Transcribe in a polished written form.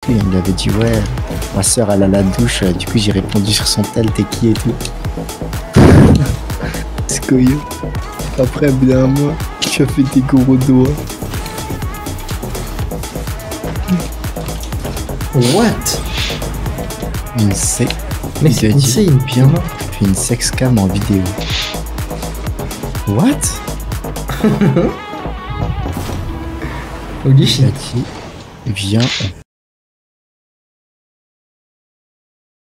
tout. Il lui avait dit ouais, ma soeur elle a la douche. Du coup j'ai répondu sur son tel, t'es qui et tout. C'est coyeux. Après, au bout d'un mois, tu as fait tes gros doigts. What? Une sexe. Mais c'est insane, bien. Puis une sex cam en vidéo. What? Holy shit. Viens, on